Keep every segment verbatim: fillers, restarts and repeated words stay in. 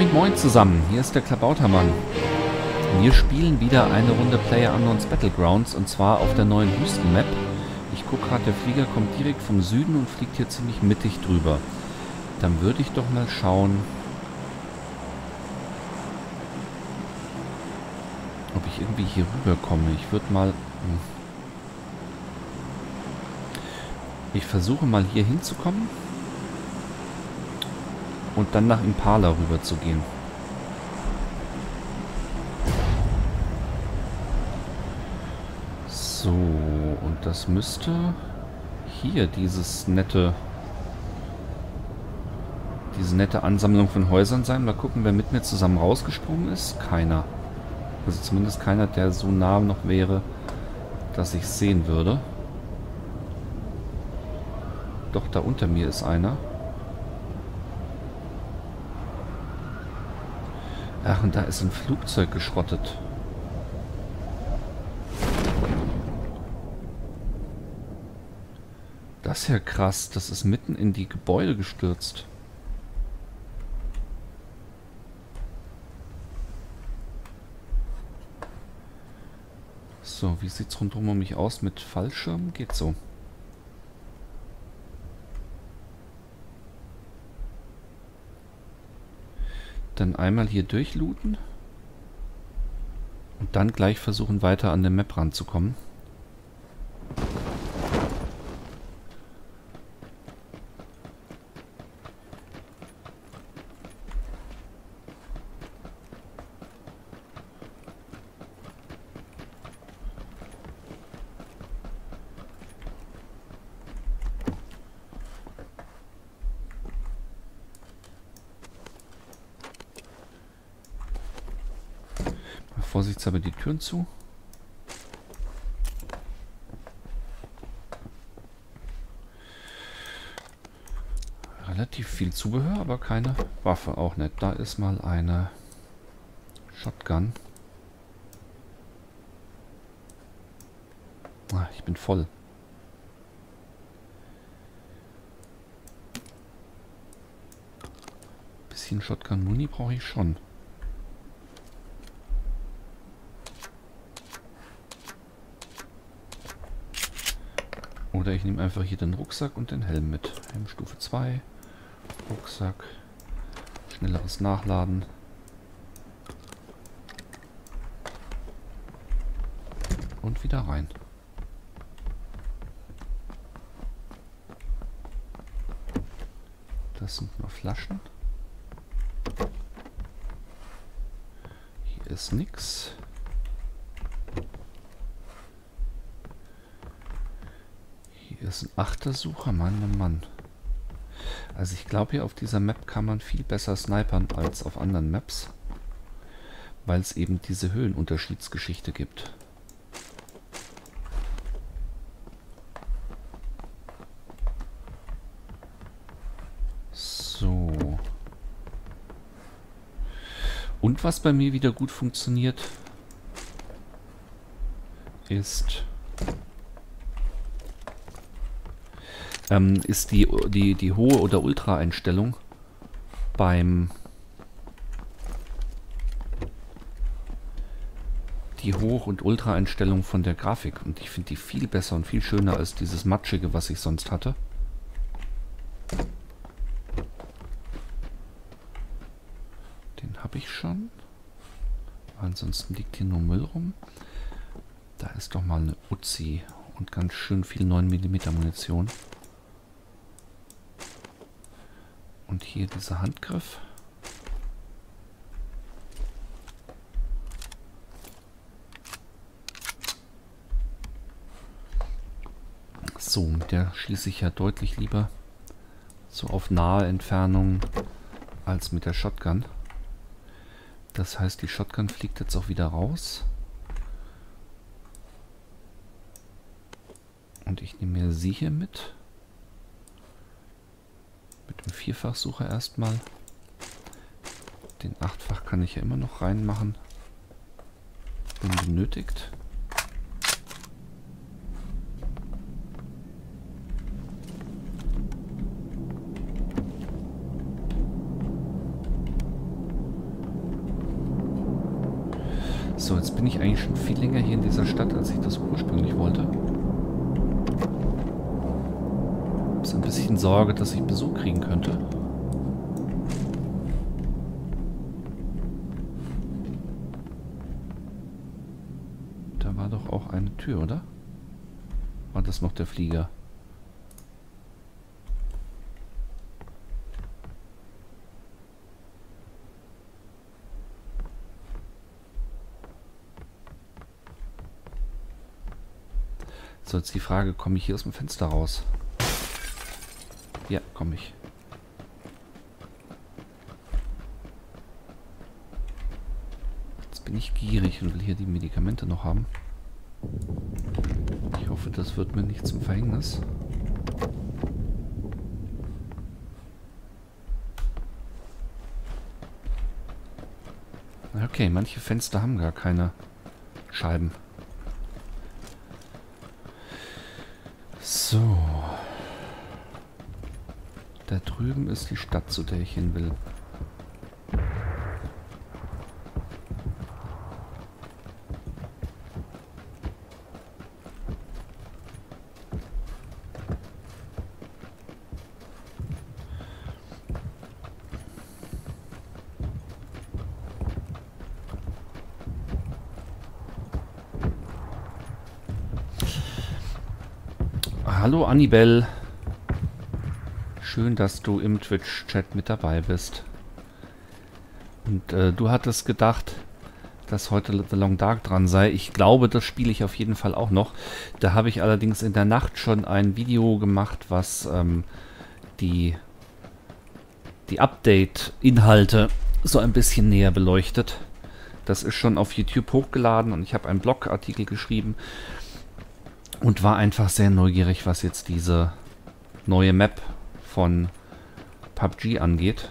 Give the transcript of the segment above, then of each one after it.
Moin Moin zusammen, hier ist der Klabautermann. Wir spielen wieder eine Runde PlayerUnknown's Battlegrounds und zwar auf der neuen Wüstenmap. Ich gucke gerade, der Flieger kommt direkt vom Süden und fliegt hier ziemlich mittig drüber. Dann würde ich doch mal schauen, ob ich irgendwie hier rüber komme. Ich würde mal... Ich versuche mal hier hinzukommen und dann nach Impala rüber zu gehen. So, und das müsste hier dieses nette, diese nette Ansammlung von Häusern sein. Mal gucken, wer mit mir zusammen rausgesprungen ist. Keiner. Also zumindest keiner, der so nah noch wäre, dass ich es sehen würde. Doch, da unter mir ist einer. Ach, und da ist ein Flugzeug geschrottet. Das ist ja krass. Das ist mitten in die Gebäude gestürzt. So, wie sieht's rundherum um mich aus mit Fallschirm? Geht so. Dann einmal hier durchlooten und dann gleich versuchen, weiter an der Map ranzukommen. Vorsichtshalber die Türen zu. Relativ viel Zubehör, aber keine Waffe. Auch nicht. Da ist mal eine Shotgun. Ah, ich bin voll. Bisschen Shotgun-Muni brauche ich schon. Oder ich nehme einfach hier den Rucksack und den Helm mit. Helm Stufe zwei. Rucksack. Schnelleres Nachladen. Und wieder rein. Das sind nur Flaschen. Hier ist nichts. Hier ist ein Achtersucher, Mann, oh Mann. Also ich glaube, hier auf dieser Map kann man viel besser snipern als auf anderen Maps, weil es eben diese Höhenunterschiedsgeschichte gibt. So. Und was bei mir wieder gut funktioniert, ist... Ähm, ist die, die, die hohe oder Ultra-Einstellung beim die Hoch- und Ultra-Einstellung von der Grafik. Und ich finde die viel besser und viel schöner als dieses Matschige, was ich sonst hatte. Den habe ich schon. Ansonsten liegt hier nur Müll rum. Da ist doch mal eine Uzi und ganz schön viel neun Millimeter Munition. Und hier dieser Handgriff. So, mit der schieße ich ja deutlich lieber so auf nahe Entfernung als mit der Shotgun. Das heißt, die Shotgun fliegt jetzt auch wieder raus. Und ich nehme mir sie hier mit. Mit dem Vierfachsucher erstmal. Den Achtfach kann ich ja immer noch reinmachen, wenn benötigt. So, jetzt bin ich eigentlich schon viel länger hier in dieser Stadt, als ich das ursprünglich wollte. Ich habe so ein bisschen Sorge, dass ich Besuch kriegen könnte. Da war doch auch eine Tür, oder? War das noch der Flieger? So, jetzt die Frage, komme ich hier aus dem Fenster raus? Ja, komme ich. Jetzt bin ich gierig und will hier die Medikamente noch haben. Ich hoffe, das wird mir nicht zum Verhängnis. Okay, manche Fenster haben gar keine Scheiben. So. Da drüben ist die Stadt, zu der ich hin will. Hallo Annibel. Schön, dass du im Twitch-Chat mit dabei bist. Und äh, du hattest gedacht, dass heute The Long Dark dran sei. Ich glaube, das spiele ich auf jeden Fall auch noch. Da habe ich allerdings in der Nacht schon ein Video gemacht, was ähm, die, die Update-Inhalte so ein bisschen näher beleuchtet. Das ist schon auf YouTube hochgeladen und ich habe einen Blogartikel geschrieben und war einfach sehr neugierig, was jetzt diese neue Map von P U B G angeht.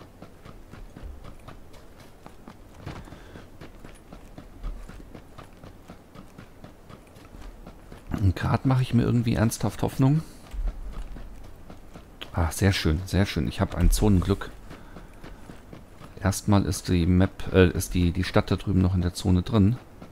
Und gerade mache ich mir irgendwie ernsthaft Hoffnung. Ah, sehr schön, sehr schön. Ich habe ein Zonenglück. Erstmal ist die Map, äh, ist die, die Stadt da drüben noch in der Zone drin.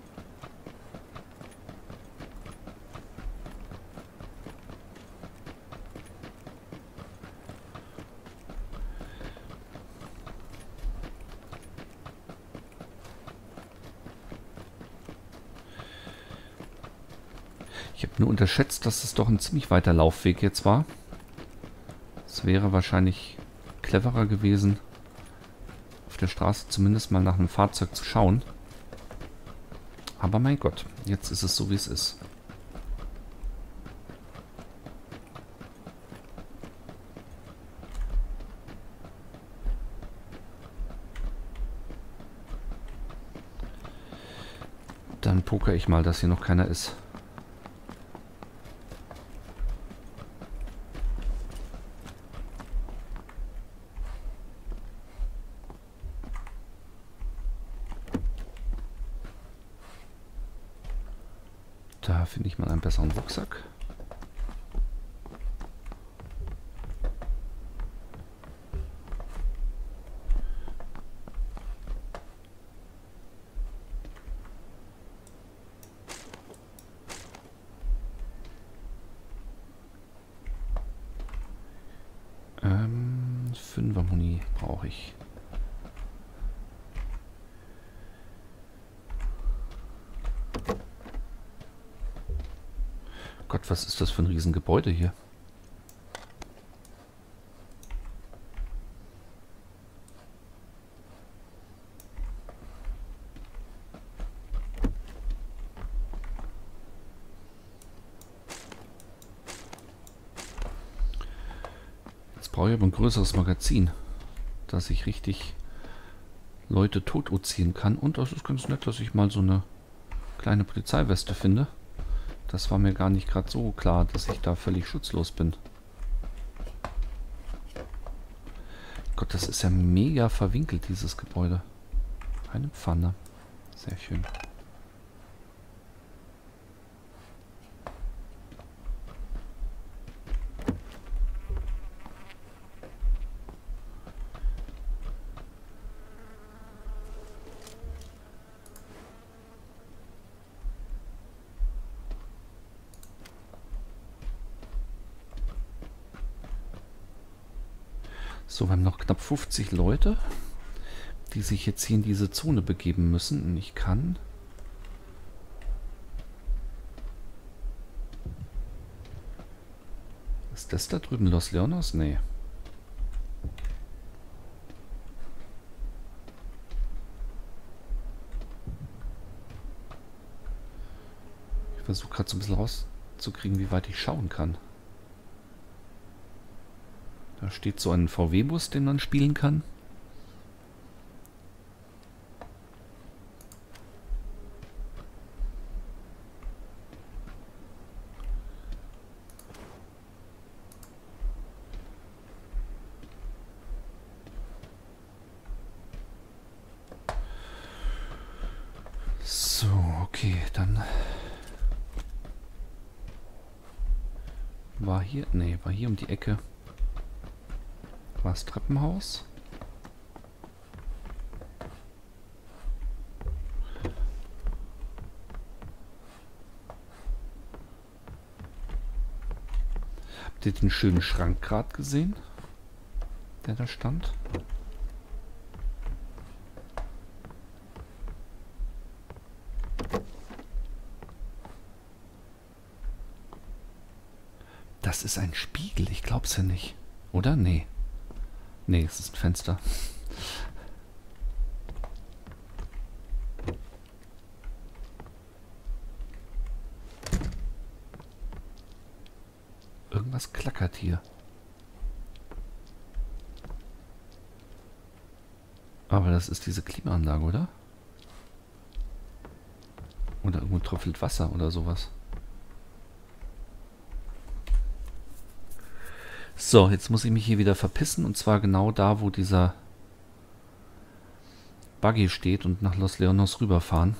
Ich habe nur unterschätzt, dass es doch ein ziemlich weiter Laufweg jetzt war. Es wäre wahrscheinlich cleverer gewesen, auf der Straße zumindest mal nach einem Fahrzeug zu schauen. Aber mein Gott, jetzt ist es so, wie es ist. Dann poker ich mal, dass hier noch keiner ist. Da finde ich mal einen besseren Rucksack. Ähm, Fünfer Muni brauche ich. Gott, was ist das für ein Riesengebäude hier? Jetzt brauche ich aber ein größeres Magazin, dass ich richtig Leute totuziehen kann. Und das ist ganz nett, dass ich mal so eine kleine Polizeiweste finde. Das war mir gar nicht gerade so klar, dass ich da völlig schutzlos bin. Gott, das ist ja mega verwinkelt, dieses Gebäude. Eine Pfanne. Sehr schön. So, wir haben noch knapp fünfzig Leute, die sich jetzt hier in diese Zone begeben müssen. Und ich kann... Ist das da drüben Los Leonos? Nee. Ich versuche gerade so ein bisschen rauszukriegen, wie weit ich schauen kann. Da steht so ein V W-Bus, den man spielen kann. So, okay, dann war hier, nee, war hier um die Ecke. War das Treppenhaus? Habt ihr den schönen Schrank gerade gesehen, der da stand? Das ist ein Spiegel, ich glaub's ja nicht. Oder? Nee. Nee, es ist ein Fenster. Irgendwas klackert hier. Aber das ist diese Klimaanlage, oder? Oder irgendwo tröpfelt Wasser oder sowas. So, jetzt muss ich mich hier wieder verpissen. Und zwar genau da, wo dieser Buggy steht und nach Los Leonos rüberfahren.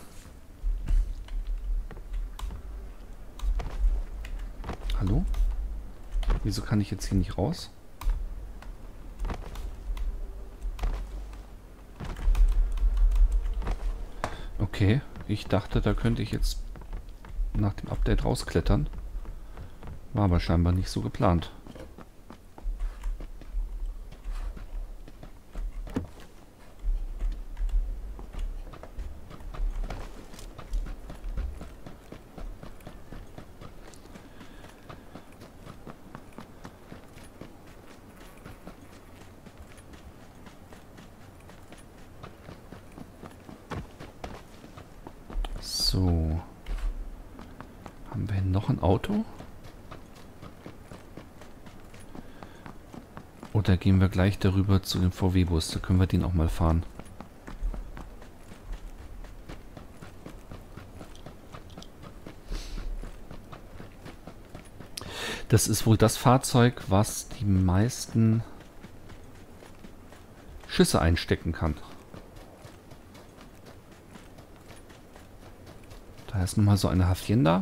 Hallo? Wieso kann ich jetzt hier nicht raus? Okay, ich dachte, da könnte ich jetzt nach dem Update rausklettern. War aber scheinbar nicht so geplant. So. Haben wir noch ein Auto? Oder gehen wir gleich darüber zu dem V W-Bus? Da können wir den auch mal fahren. Das ist wohl das Fahrzeug, was die meisten Schüsse einstecken kann. Da ist nun mal so eine Hacienda.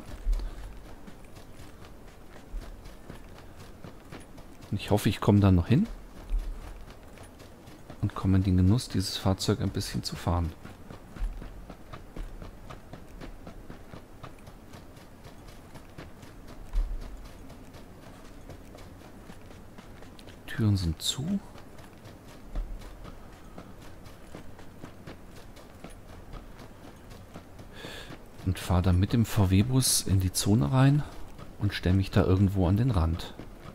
Ich hoffe, ich komme da noch hin und komme in den Genuss, dieses Fahrzeug ein bisschen zu fahren. Die Türen sind zu. Und fahre dann mit dem V W-Bus in die Zone rein und stelle mich da irgendwo an den Rand.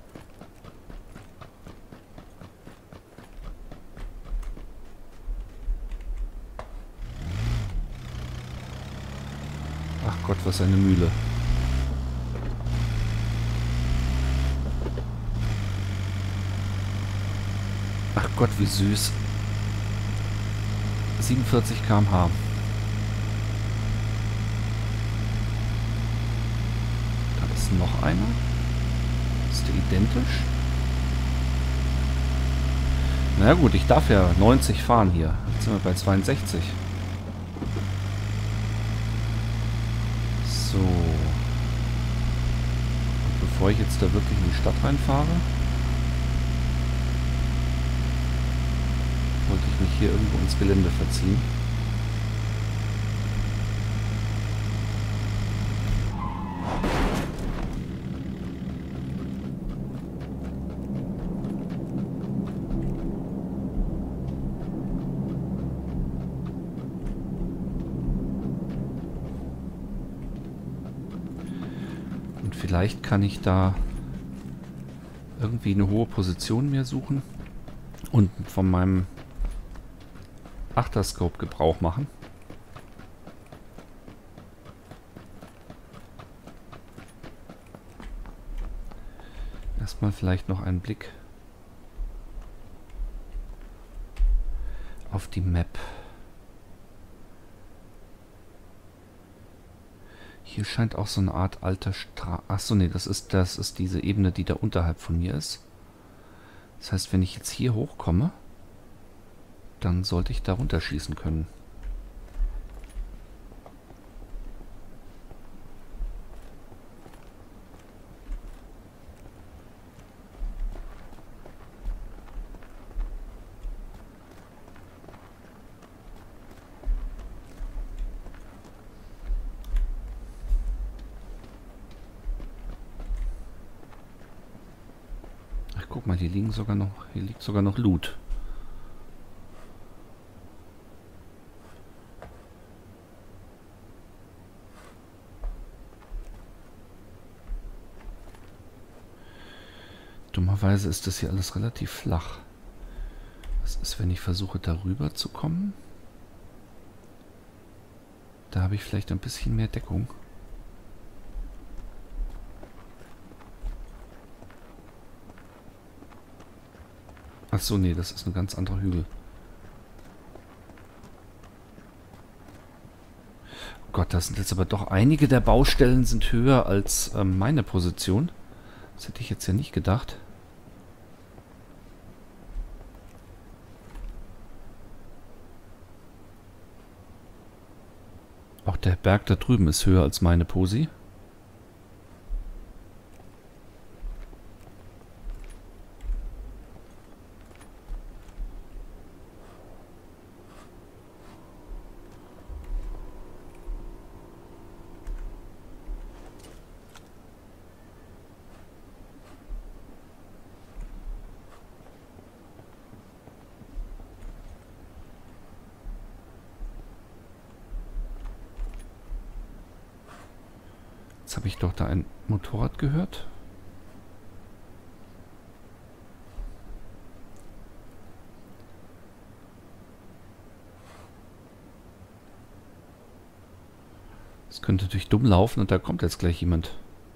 Ach Gott, was eine Mühle. Ach Gott, wie süß. siebenundvierzig Kilometer pro Stunde. Noch einer. Ist der identisch? Na gut, ich darf ja neunzig fahren hier. Jetzt sind wir bei zweiundsechzig. So. Und bevor ich jetzt da wirklich in die Stadt reinfahre, wollte ich mich hier irgendwo ins Gelände verziehen. Vielleicht kann ich da irgendwie eine hohe Position mir suchen und von meinem Achterscope Gebrauch machen. Erstmal vielleicht noch einen Blick auf die Map. Hier scheint auch so eine Art alter Straße... Achso, nee, das ist, das ist diese Ebene, die da unterhalb von mir ist. Das heißt, wenn ich jetzt hier hochkomme, dann sollte ich da runterschießen können. Guck mal, hier liegen sogar noch, hier liegt sogar noch Loot. Dummerweise ist das hier alles relativ flach. Was ist, wenn ich versuche, darüber zu kommen? Da habe ich vielleicht ein bisschen mehr Deckung. Achso, nee, das ist ein ganz anderer Hügel. Oh Gott, das sind jetzt aber doch einige der Baustellen sind höher als ähm, meine Position. Das hätte ich jetzt ja nicht gedacht. Auch der Berg da drüben ist höher als meine Posi. Jetzt habe ich doch da ein Motorrad gehört. Es könnte natürlich dumm laufen und da kommt jetzt gleich jemand.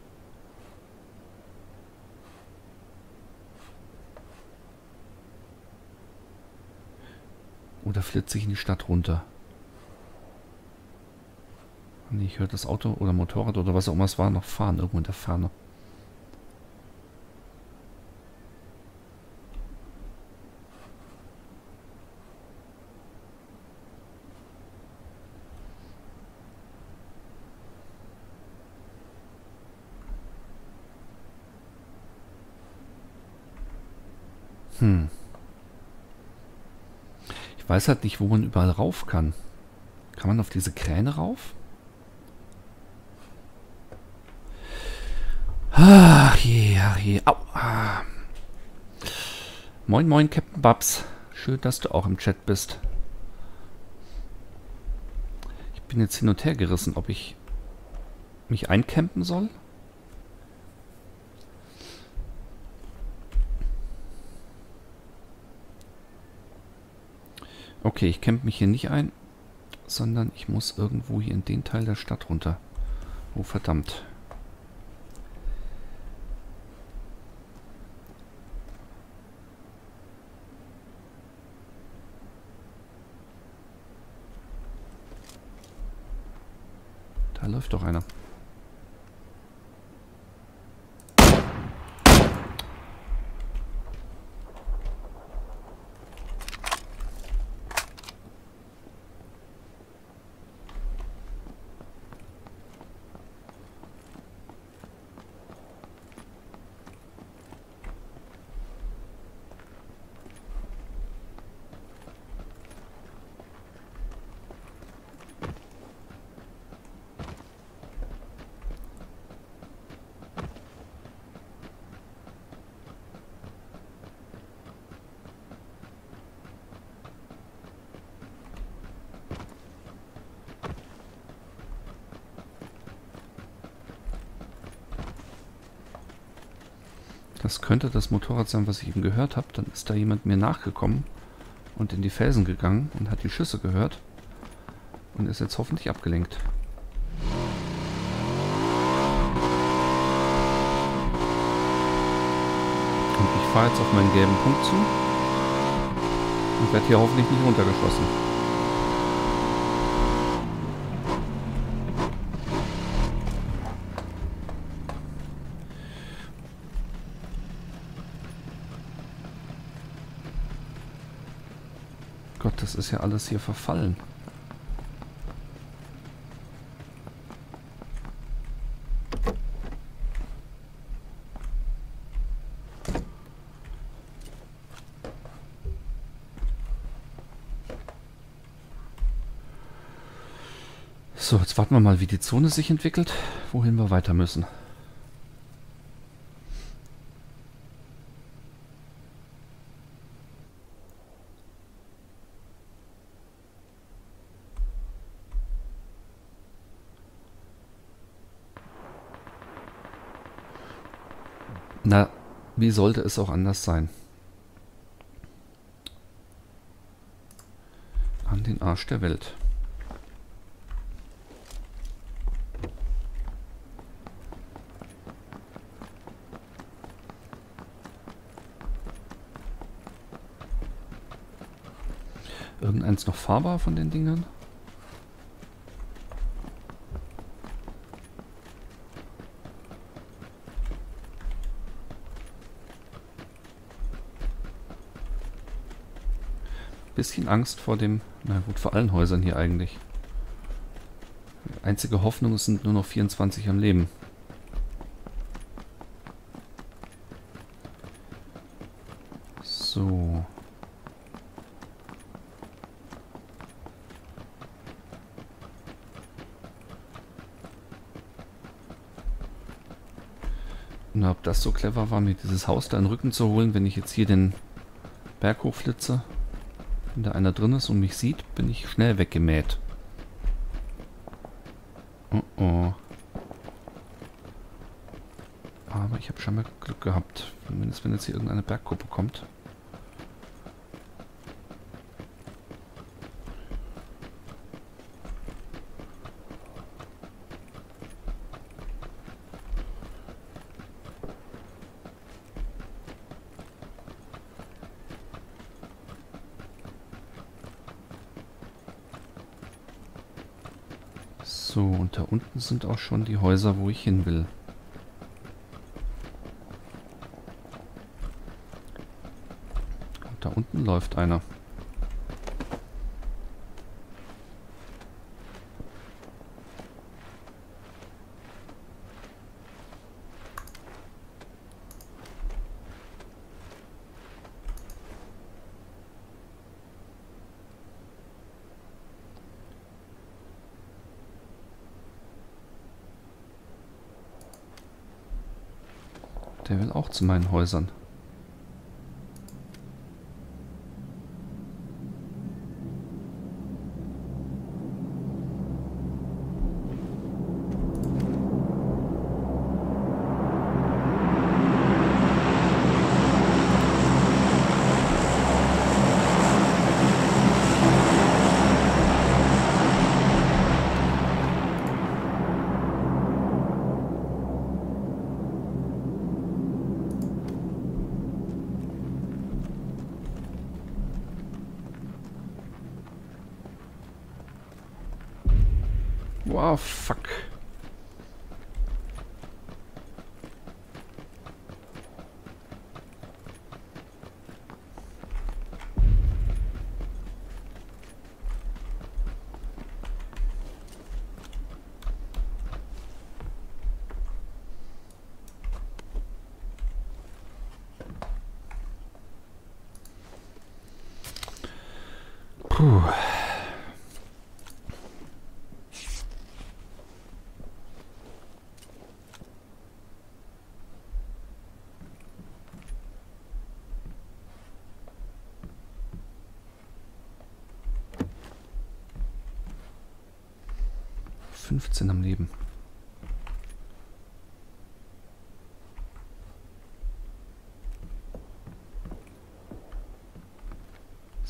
Oder flitze ich in die Stadt runter. Nee, ich höre das Auto oder Motorrad oder was auch immer es war noch fahren, irgendwo in der Ferne. Hm. Ich weiß halt nicht, wo man überall rauf kann. Kann man auf diese Kräne rauf? Ach je, ach je. Au. Ah. Moin, moin, Captain Babs. Schön, dass du auch im Chat bist. Ich bin jetzt hin und her gerissen, ob ich mich eincampen soll. Okay, ich campe mich hier nicht ein, sondern ich muss irgendwo hier in den Teil der Stadt runter. Oh, verdammt. Da läuft doch einer. Das könnte das Motorrad sein, was ich eben gehört habe. Dann ist da jemand mir nachgekommen und in die Felsen gegangen und hat die Schüsse gehört und ist jetzt hoffentlich abgelenkt. Und ich fahre jetzt auf meinen gelben Punkt zu und werde hier hoffentlich nicht runtergeschossen. Gott, das ist ja alles hier verfallen. So, jetzt warten wir mal, wie die Zone sich entwickelt, wohin wir weiter müssen. Na, wie sollte es auch anders sein? An den Arsch der Welt. Irgendeins noch fahrbar von den Dingern? Bisschen Angst vor dem, na gut, vor allen Häusern hier eigentlich. Die einzige Hoffnung, es sind nur noch vierundzwanzig am Leben. So. Na, ob das so clever war, mir dieses Haus da in den Rücken zu holen, wenn ich jetzt hier den Berg hochflitze. Wenn da einer drin ist und mich sieht, bin ich schnell weggemäht. Oh oh. Aber ich habe schon mal Glück gehabt. Zumindest wenn jetzt hier irgendeine Bergkuppe kommt. So, und da unten sind auch schon die Häuser, wo ich hin will. Und da unten läuft einer. Der will auch zu meinen Häusern. Wow, fuck. Puh. fünfzehn am Leben.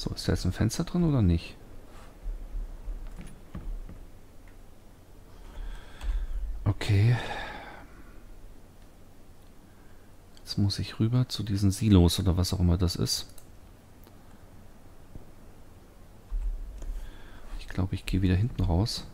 So, ist da jetzt ein Fenster drin oder nicht? Okay. Jetzt muss ich rüber zu diesen Silos oder was auch immer das ist. Ich glaube, ich gehe wieder hinten raus.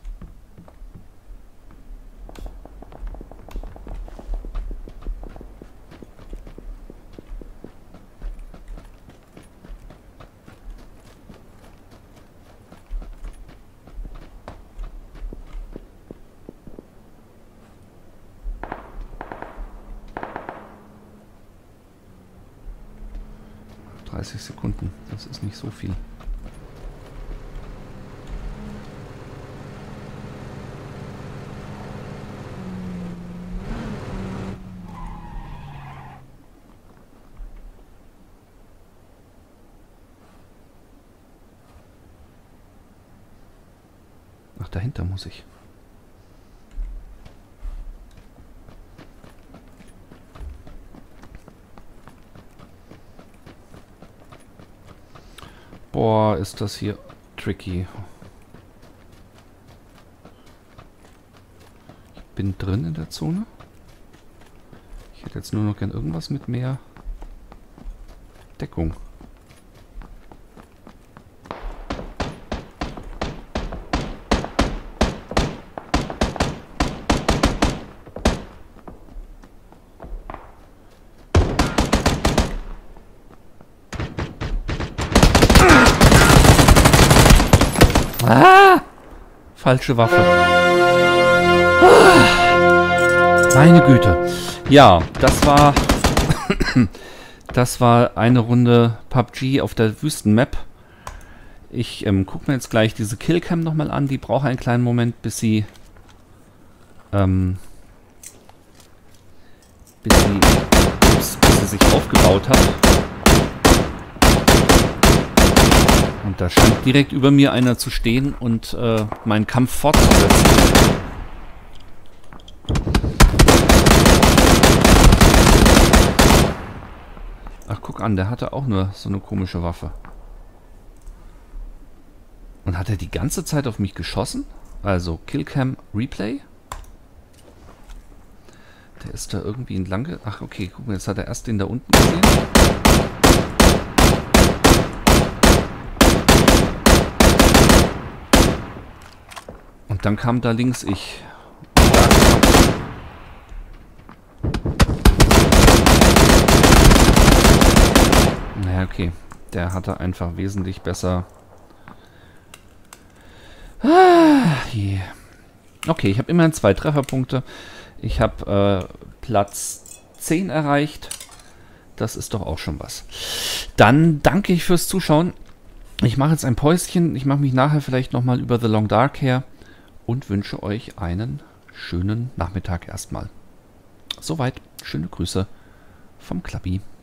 dreißig Sekunden, das ist nicht so viel. Ach, dahinter muss ich. Boah, ist das hier tricky. Ich bin drin in der Zone. Ich hätte jetzt nur noch gern irgendwas mit mehr Deckung. Ah! Falsche Waffe. Ah, meine Güte. Ja, das war... das war eine Runde P U B G auf der Wüstenmap. Ich ähm, gucke mir jetzt gleich diese Killcam nochmal an. Die braucht einen kleinen Moment, bis sie... Ähm, bis sie... Bis, bis sie sich aufgebaut hat. Und da scheint direkt über mir einer zu stehen und äh, meinen Kampf fortzusetzen. Ach, guck an, der hatte auch nur so eine komische Waffe. Und hat er die ganze Zeit auf mich geschossen? Also, Killcam Replay. Der ist da irgendwie entlang ge... Ach, okay, guck mal, jetzt hat er erst den da unten gesehen. Und dann kam da links ich. Naja, okay. Der hatte einfach wesentlich besser... Ah, yeah. Okay, ich habe immerhin zwei Trefferpunkte. Ich habe äh, Platz zehn erreicht. Das ist doch auch schon was. Dann danke ich fürs Zuschauen. Ich mache jetzt ein Päuschen. Ich mache mich nachher vielleicht nochmal über The Long Dark her. Und wünsche euch einen schönen Nachmittag erstmal. Soweit, schöne Grüße vom Klappi.